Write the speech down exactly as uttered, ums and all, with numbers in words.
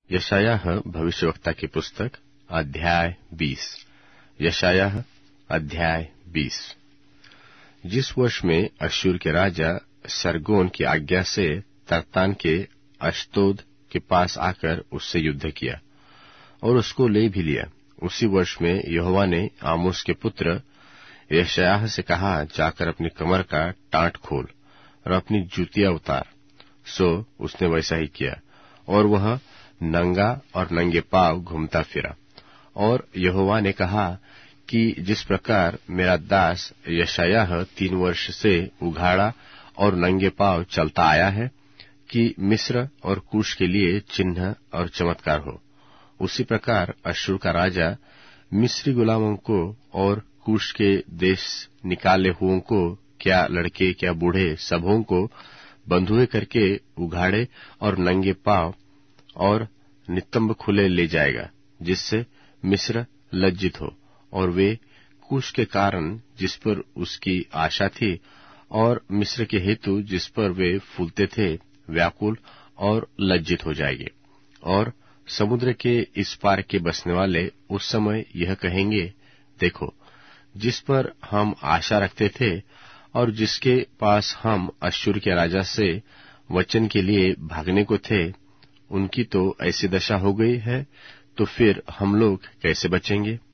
यशायाह भविष्यवक्ता की पुस्तक अध्याय बीस। यशायाह अध्याय बीस। जिस वर्ष में अश्शूर के राजा सरगोन की आज्ञा से तर्तान के अश्तोद के पास आकर उससे युद्ध किया और उसको ले भी लिया, उसी वर्ष में यहोवा ने आमोस के पुत्र यशायाह से कहा, जाकर अपनी कमर का टाट खोल और अपनी जूतियां उतार। सो उसने वैसा ही किया और वह नंगा और नंगे पांव घूमता फिरा। और यहोवा ने कहा कि जिस प्रकार मेरा दास यशायाह तीन वर्ष से उघाड़ा और नंगे पांव चलता आया है कि मिस्र और कूश के लिए चिन्ह और चमत्कार हो, उसी प्रकार अश्शूर का राजा मिस्री गुलामों को और कूश के देश निकाले हुओं को, क्या लड़के क्या बूढ़े, सबों को बंधुए करके उघाड़े और नंगे पांव और नितंब खुले ले जाएगा, जिससे मिस्र लज्जित हो और वे कूश के कारण जिस पर उसकी आशा थी और मिस्र के हेतु जिस पर वे फूलते थे व्याकुल और लज्जित हो जाएंगे। और समुद्र के इस पार के बसने वाले उस समय यह कहेंगे, देखो, जिस पर हम आशा रखते थे और जिसके पास हम अश्शूर के राजा से वचन के लिए भागने को थे, उनकी तो ऐसी दशा हो गई है, तो फिर हम लोग कैसे बचेंगे?